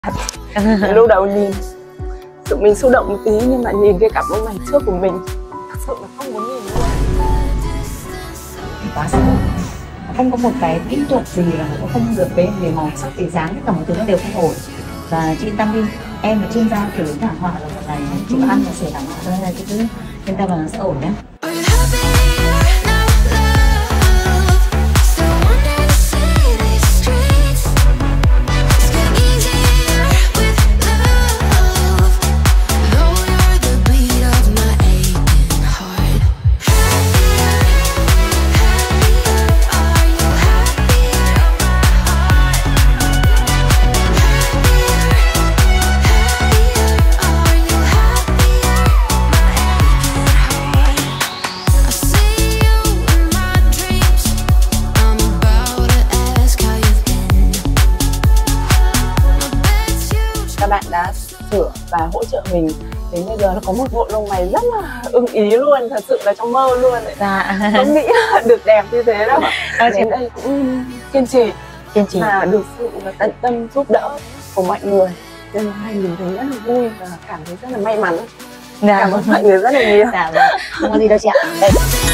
Lúc đầu nhìn sự mình xúc động một tí, nhưng mà nhìn cái cặp lông mày trước của mình thật sự là không muốn nhìn luôn. Quá xấu, không có một cái kỹ thuật gì là nó không được, về màu sắc về dáng tất cả mọi thứ nó đều không ổn. Và chị yên tâm đi, em là chuyên gia kiểu thảm họa là một ngày chị ăn và sửa thảm họa thôi, là chị cứ yên tâm là nó sẽ ổn nhé. Các bạn đã sửa và hỗ trợ mình đến bây giờ, nó có một bộ lông mày rất là ưng ý luôn, thật sự là trong mơ luôn đấy. Dạ. Không nghĩ là được đẹp như thế đâu. Đến đây cũng kiên trì và được sự tận tâm giúp đỡ của mọi người, nên là hai mình thấy rất là vui và cảm thấy rất là may mắn. Cảm ơn mọi người rất là nhiều. Dạ vâng, không có gì đâu chị ạ. Đây.